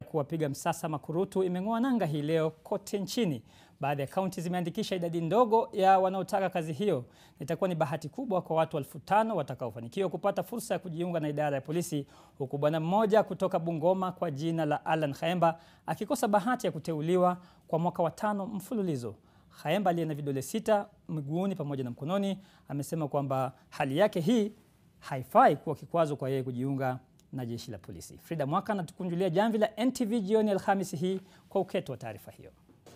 kuwapiga msasa makurutu imeng'oa nanga hii leo kote nchini. Baadhi ya kaunti zimeandikisha idadi ndogo ya wanaotaka kazi hiyo. Itakuwa ni bahati kubwa kwa watu 5,000 watakaofanikiwa kupata fursa ya kujiunga na idara ya polisi, huku bwana mmoja kutoka Bungoma kwa jina la Alan Khaemba akikosa bahati ya kuteuliwa kwa mwaka wa 5 mfululizo. Khaemba aliye na vidole 6 miguuni pamoja na mkononi amesema kwamba hali yake hii haifai kuwa kikwazo kwa yeye kujiunga na jeshi la polisi. Frida Mwaka anatukunjulia jamvi la NTV jioni Alhamisi hii kwa uketo wa taarifa hiyo.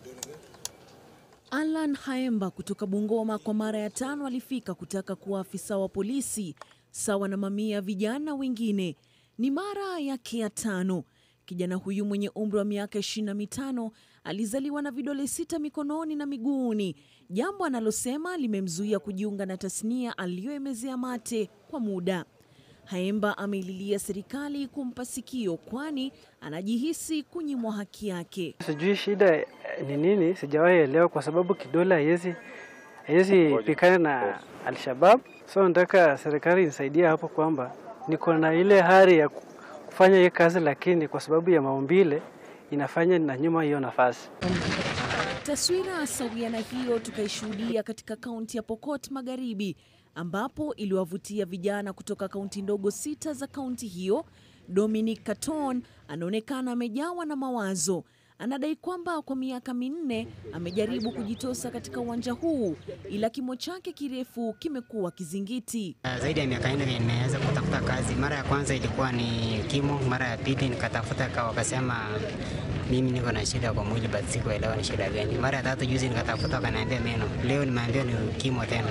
Alan Khaemba kutoka Bungoma kwa mara ya 5 alifika kutaka kuwa afisa wa polisi sawa na mamia vijana wengine. Ni mara yake ya 5. Kijana huyu mwenye umri wa miaka 25 alizaliwa na vidole 6 mikononi na miguuni, jambo analosema limemzuia kujiunga na tasnia aliyoemezea mate kwa muda. Khaemba ameililia serikali kumpa sikio kwani anajihisi kunyimwa haki yake. Sijui shida ni nini, sijawahi elewa kwa sababu kidole haiwezi pikana na Al-Shabaab. So nataka serikali inisaidie hapo kwamba niko na ile hari ya kufanya hiyo kazi, lakini kwa sababu ya maumbile inafanya na nyuma hiyo nafasi. Taswira sawia na hiyo tukaishuhudia katika kaunti ya Pokot Magharibi, ambapo iliwavutia vijana kutoka kaunti ndogo 6 za kaunti hiyo. Dominic Katon anaonekana amejawa na mawazo. Anadai kwamba kwa miaka 4 amejaribu kujitosa katika uwanja huu, ila kimo chake kirefu kimekuwa kizingiti. Zaidi ya miaka 4 nimeweza kutafuta kazi. Mara ya kwanza ilikuwa ni kimo, mara ya pili nikatafuta kwa wakasema mimi niko na shida kwa mwili but sikuelewa ni shida gani. Mara ya 3 juzi nikatafuta wakaniambia meno. Leo nimeambiwa ni kimo tena.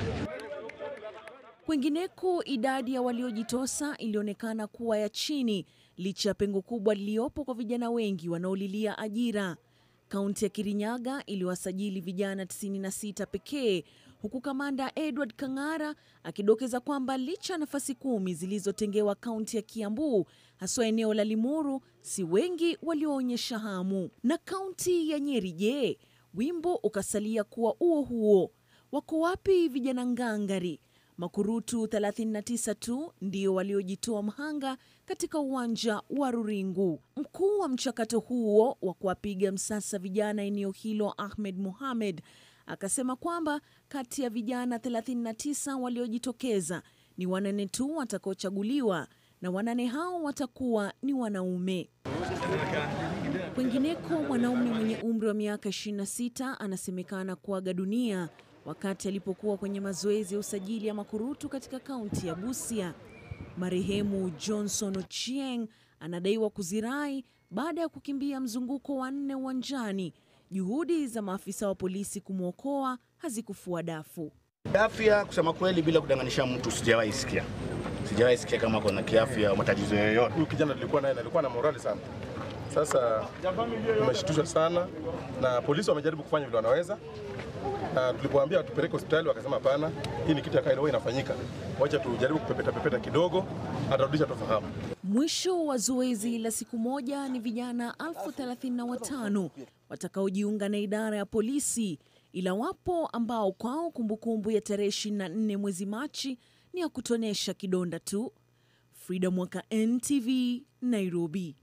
Kwingineko, idadi ya waliojitosa ilionekana kuwa ya chini licha ya pengo kubwa liliopo kwa vijana wengi wanaolilia ajira. Kaunti ya Kirinyaga iliwasajili vijana 96 pekee, huku kamanda Edward Kangara akidokeza kwamba licha nafasi 10 zilizotengewa kaunti ya Kiambu, haswa eneo la Limuru, si wengi walioonyesha hamu. Na kaunti ya Nyeri je? Wimbo ukasalia kuwa huo. Wako wapi vijana ngangari? Makurutu 39 tu ndio waliojitoa mhanga katika uwanja wa Ruringu. Mkuu wa mchakato huo wa kuwapiga msasa vijana eneo hilo, Ahmed Mohamed, akasema kwamba kati ya vijana 39 waliojitokeza ni 8 tu watakaochaguliwa, na 8 hao watakuwa ni wanaume. Kwingineko, mwanaume mwenye umri wa miaka 26 anasemekana kuaga dunia wakati alipokuwa kwenye mazoezi ya usajili ya makurutu katika kaunti ya Busia. Marehemu Johnson Ochieng anadaiwa kuzirai baada ya kukimbia mzunguko wa 4 uwanjani. Juhudi za maafisa wa polisi kumwokoa hazikufua dafu. Afya kusema kweli bila kudanganisha mtu sijawahi sikia kama kuna kiafya au matatizo yoyote. Huyu kijana tulikuwa naye alikuwa na morali sana. Sasa tumeshtushwa sana na polisi wamejaribu kufanya vile wanaweza. Na tulipoambia tupeleke hospitali wakasema hapana, hii ni kitu ya kawaida inafanyika. Wacha tujaribu kupepeta kidogo, atarudisha tofahamu. Mwisho wa zoezi la siku moja ni vijana 35,000 watakaojiunga na idara ya polisi, ila wapo ambao kwao kumbukumbu ya tarehe 24 mwezi Machi ni ya kutonesha kidonda tu. Frida Mwaka, NTV, Nairobi.